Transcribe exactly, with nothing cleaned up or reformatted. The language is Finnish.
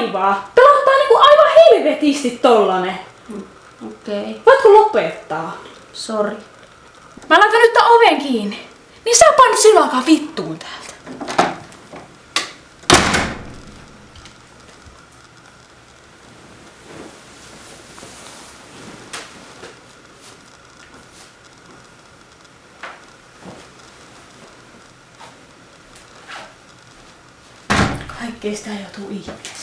kaivaa. Pelottaa niinku aivan helvetisti tollanen. Okei. Okay. Voitko lopettaa? Sori. Mä laitan nyt tän oven kiinni. Niin sä painat silloin alkaa vittuun täältä. Kaikkea sitä joutuu ihminen.